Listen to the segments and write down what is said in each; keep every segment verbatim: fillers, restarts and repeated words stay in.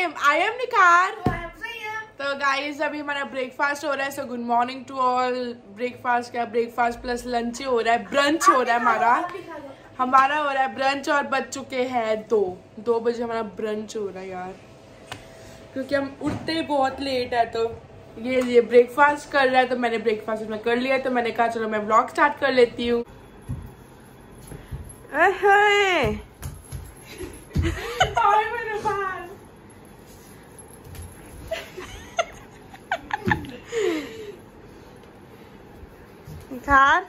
name? I am Nikar. तो guys अभी हमारा ब्रेकफास्ट हो रहा है. So good morning to all. Breakfast क्या, ब्रेकफास्ट प्लस लंच हो रहा है, ब्रंच हो रहा है हमारा हमारा हो रहा है ब्रंच. और बज चुके हैं दो दो बजे हमारा ब्रंच हो रहा है यार, क्योंकि हम उठते बहुत लेट है. तो ये ये ब्रेकफास्ट कर रहा है, तो मैंने ब्रेकफास्ट में कर लिया. तो मैंने कहा चलो मैं व्लॉग स्टार्ट कर लेती हूँ. Nikar.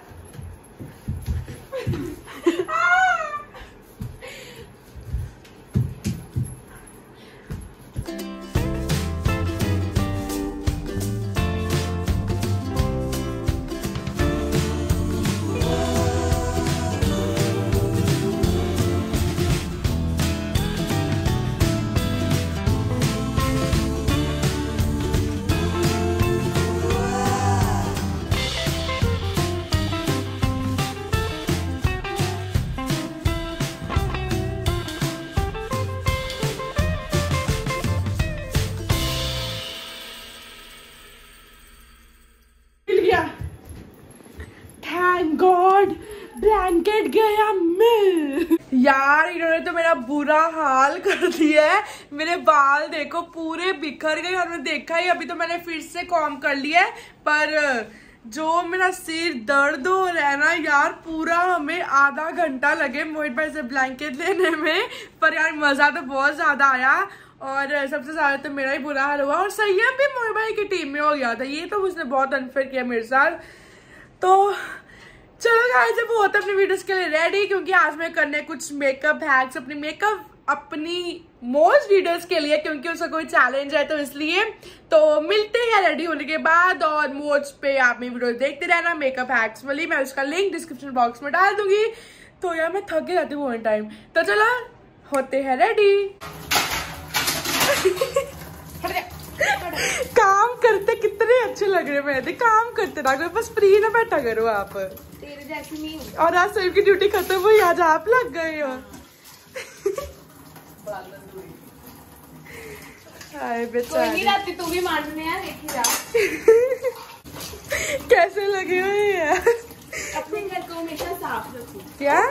गॉड ब्लैंकेट गया मिल. यार इन्होंने तो मेरा बुरा हाल कर दिया है. मेरे बाल देखो पूरे बिखर गए. और मैं देखा ही अभी तो मैंने फिर से कॉम कर लिया है, पर जो मेरा सिर दर्द हो रहा है ना यार, पूरा हमें आधा घंटा लगे मोहित भाई से ब्लैंकेट लेने में. पर यार मजा तो बहुत ज्यादा आया. और सबसे ज्यादा तो मेरा ही बुरा हाल हुआ. और संयम भी मोहित भाई की टीम में हो गया था. ये तो उसने बहुत अनफेयर किया मेरे साथ. तो चलो गाइस जब वो होता है अपनी वीडियोस के लिए रेडी, क्योंकि आज मैं करने कुछ मेकअप हैक्स अपनी मेकअप अपनी मोज वीडियोस के लिए, क्योंकि उसका कोई चैलेंज है. तो इसलिए तो मिलते हैं रेडी होने के बाद. और मोज पे आप मेरी वीडियो देखते रहना मेकअप हैक्स वाली. मैं उसका लिंक डिस्क्रिप्शन बॉक्स में डाल दूंगी. तो यार मैं थक जाती हूँ वन टाइम. तो चलो होते हैं रेडी. काम करते कितने अच्छे लग रहे हैं. काम करते ना बस फ्री ना बैठा करो आप. तेरे जैसी नहीं. और आज सभी की ड्यूटी खत्म हुई, आज आप लग गए हो. बेचारी रात तू भी मारने यार, देखी जा. कैसे लगी हुई है. अपने घर को हमेशा साफ रखो. क्या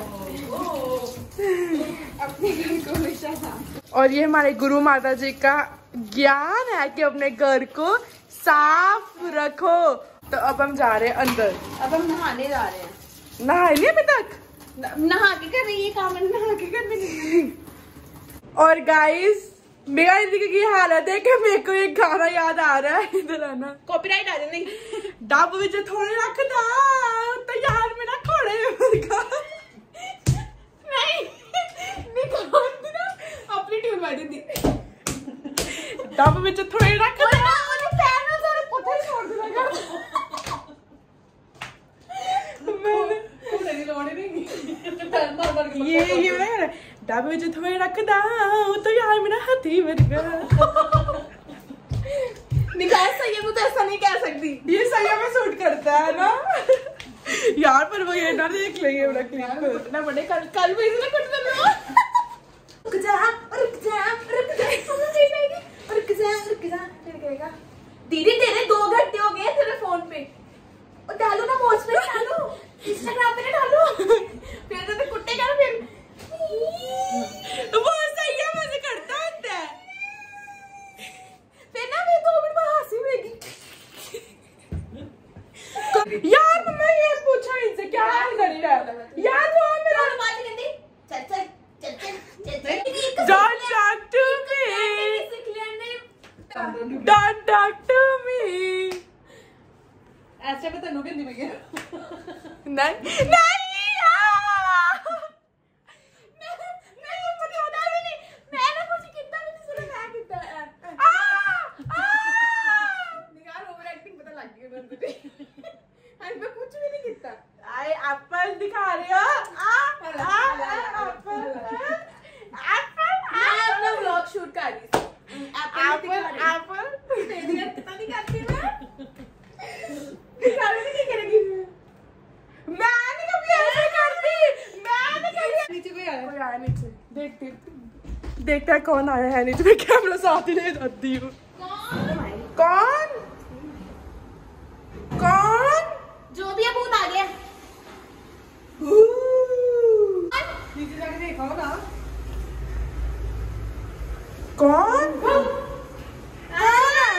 अपने घर को हमेशा साफ. और ये हमारे गुरु माता जी का ज्ञान है कि अपने घर को साफ रखो. तो अब हम जा रहे हैं अंदर. अब हम नहाने जा रहे हैं. नहाए नहीं अभी तक. नहा के कर रही है काम, नहा के करने नहीं. और गाइस मेरा जिंदगी की हालत है कि मेरे को एक गाना याद आ रहा है. इधर आना. कॉपीराइट आ जाए. डब विच थोड़े रखदा तो यार मेरा खोड़े मुर्गा. नहीं निकाल ना अपनी ट्यून वाली दी. डब विच थोड़े रखदा और पैर में सारा पत्थर छोड़ देगा. मैंने कोई नहीं लोड़े नहीं. मार मार के ये ये डब विच थोड़े रखदा तो यार मेरा हाथी मुर्गा. निकाल. सही है, तो ऐसा नहीं कह सकती. ये सही में सूट करता है ना यार. पर वो ये ना देख लेंगे मेरा क्लिप ना बड़े. कल कल भी इसने कुछ कर लो. रुक जा रुक जा रुक जा रुक जा रुक जा. फिर कहेगा दीदी तेरे दो घंटे हो गए तेरे फोन पे. और डालो ना वॉच पे डालो, इंस्टाग्राम पे डालो. फिर तो कुत्ते कर. फिर वो सही है मुझे करता होता है. फिर ना मैं दो मिनट में हंसी मिलेगी. यार मम्मा ये पूछो इनसे क्या हाल कर रहा है यार. वो मेरा आवाज कहती चल चल चल चल चल. Don't talk to me. Don't talk to me. ऐसे में तन्नू कहती मैं क्या. नहीं नहीं एप्पल दिखा रहे हो. मैं व्लॉग शूट कर रही हूँ. एप्पल एप्पल तेरी कितना नहीं करती मैं. दिखा रही नहीं करेगी. मैं नहीं कभी ऐसे करती. मैं नहीं कभी. नीचे कोई आया. कोई आया नीचे. देख देख देखता है कौन आया है, नहीं तो मैं कैमरा साथ ही ले जाती हूँ। कौन कौन? जो भी है भूत आ गया। नीचे जाके देखा हो ना। कौन कौन है?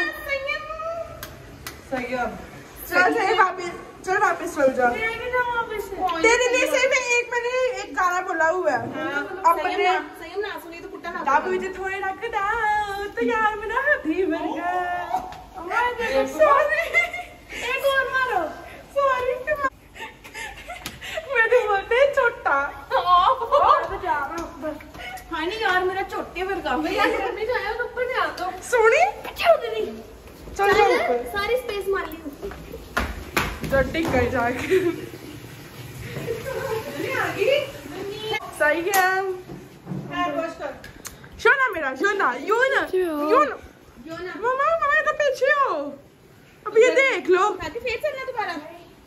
संयम। चल चल वापस, चल वापस चल जा। तेरे लिए से मैं एक मैंने एक गाना बोला हुआ है अपने। संयम ना सुनी तो कुत्ता ना। अब मुझे थोड़े रख दाओ तो यार मेरा हाथी बन गया। सॉरी, एक और मारो। सॉरी, मैंने बोलते हैं छोटा। हाँ नहीं यार मेरा छोटे वर्गा में यार करने जाया तो ऊपर से आ तो सोनी क्या उधर ही चल जा ऊपर। सारी स्पेस मार ली उसकी। जट्टी कर जाके सही है। शोना मेरा शोना, यू ना यू ना मम्मा मम्मा तो पीछे हो। अब ये देख लो, फिर चलना दोबारा।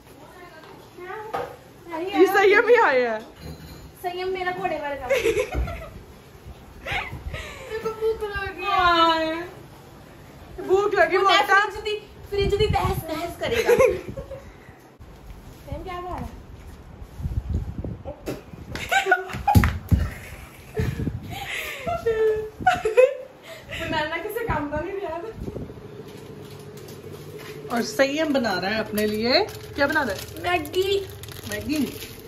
ये संयम भी आया है। संयम मेरा घोड़े वर्गा। मेरे को भूख लगी। भूख लगी बोलता फ्रिज दी फ्रिज दी तहस तहस करेगा। संयम क्या खा रहा है? बनाना किसे काम का नहीं यार। और संयम बना रहा है अपने लिए। क्या बना रहा है? मैगी। मैगी।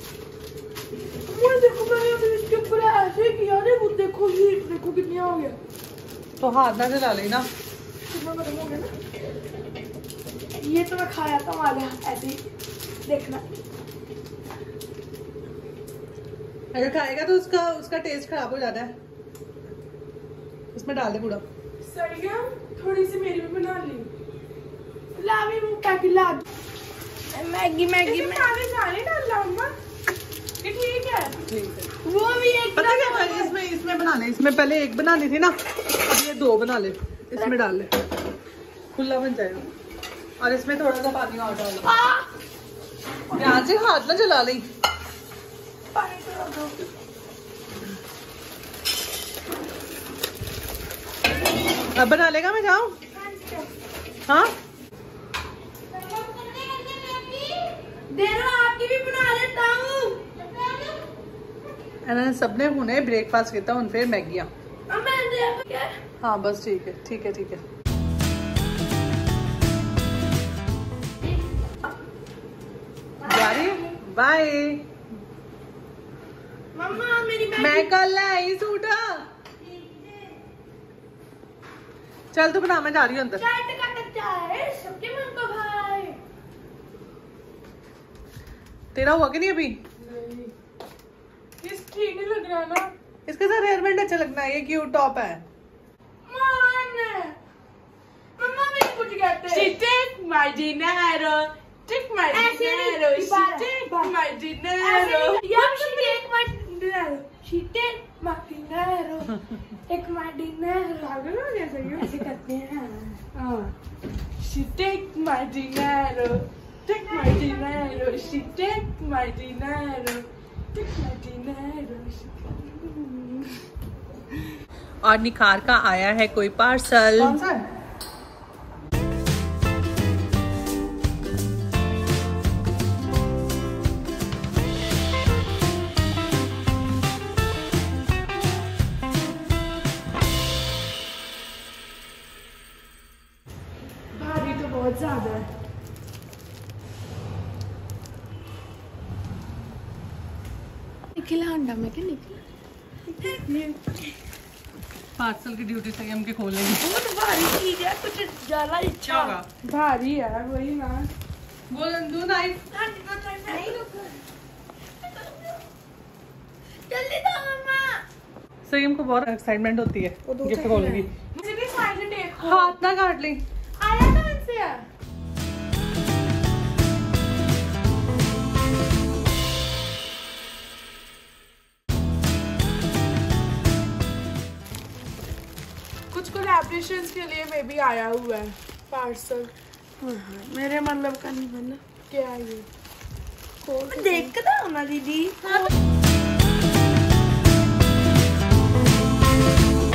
मुझे देखो मैंने अभी इसके ऊपर ऐसे किया ना, वो देखो हीट देखो कितनी हो गया। तो हाथ ना जला लेना। कितना खत्म हो गया ना। ये तो मैं खाया था वाले ऐसे ही, देखना। अगर खाएगा तो उसका उसका टेस्ट खराब हो जाता है। इसमें डाल दे पूरा। सही है, थोड़ी सी मेरी भी बना ली। ला भी मुंह पैकेट ला। मैगी मैगी में पानी जाने डाल अम्मा। ये ठीक है। ठीक है। वो भी एक पता क्या कर, इसमें इसमें बना ले। इसमें पहले एक बनानी थी ना, अब ये दो बना ले। इसमें डाल ले, खुला बन जाएगा। और इसमें थोड़ा सा पानी और डाल ले। ध्यान से हाथ ना जला ले। पानी तो दो। अब बना लेगा, मैं जाऊँ? हाँ दे दो, आपकी भी बना लेता हूँ। सबने हुने ब्रेकफास्ट किया उन फिर मैगियाँ। क्या? हाँ बस ठीक है ठीक है ठीक है। बाय। मम्मा मेरी मैं कल आई सूट। चल तू बना, मैं जा रही हूँ अंदर। चाट का कच्चा है सबके मन को भाई। तेरा हुआ कि नहीं अभी? नहीं, इस ठीक नहीं लग रहा ना। इसके साथ हेयर बैंड अच्छा लगना है। ये क्यूट टॉप है। मान मम्मा मेरी कुछ कहते हैं। She take my dinero, take my dinero, she take my dinero. यार she take my dinero, she take my dinero, take my dinero। पागल हो गया सही है? ऐसे करते हैं। हाँ। She take my dinero, take my dinero, she take my dinero, take my dinero, she और निखार का आया है कोई पार्सल। कौन सा? भारी तो बहुत ज्यादा है। निकला अंडा में क्या निकला? पार्सल की ड्यूटी सही हम के खोलेंगे। बहुत भारी चीज है, कुछ ज्यादा इच्छा होगा। भारी है वही ना। वो दो नाइफ। नहीं रुको, जल्दी दो मम्मा। सही हमको बहुत एक्साइटमेंट होती है गिफ्ट खोलने की। मुझे भी साइड से टेप खोल। हाथ ना काट ली। आया था इनसे यार। कुछ कोलैबोरेशंस के लिए मे भी आया हुआ है पार्सल। मेरे मतलब का नहीं बना। क्या है ये? खोल देख के तो ना दीदी।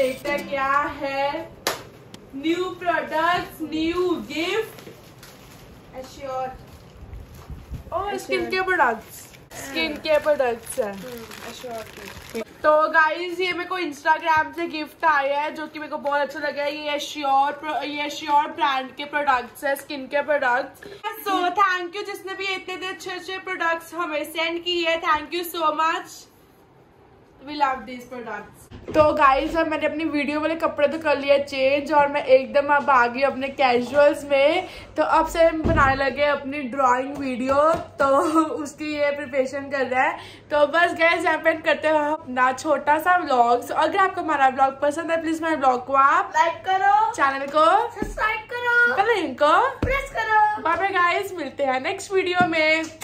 देखते हैं क्या है। New products, new gift, Assure और skin care products, skin care products है। एश्योर। तो गाइज ये मेरे को इंस्टाग्राम से गिफ्ट आया है जो कि मेरे को बहुत अच्छा लगा है। ये श्योर ये श्योर ब्रांड के प्रोडक्ट्स है, skin care products. So thank you जिसने भी इतने इतने अच्छे अच्छे प्रोडक्ट्स हमें सेंड किए, thank you so much, we love this products. तो गाइज अब मैंने अपनी वीडियो वाले कपड़े तो कर लिया चेंज और मैं एकदम अब आ गई अपने कैजुअल्स में। तो अब से हम बनाने लगे अपनी ड्राइंग वीडियो, तो उसकी ये प्रिपरेशन कर रहा है। तो बस गाइज यहाँ पे करते हैं अपना छोटा सा व्लॉग्स। अगर आपको हमारा व्लॉग पसंद है प्लीज मेरे व्लॉग को आप लाइक करो, चैनल को सब्सक्राइब करो, लिंक को प्रेस करो। बाय बाय गाइज, मिलते हैं नेक्स्ट वीडियो में।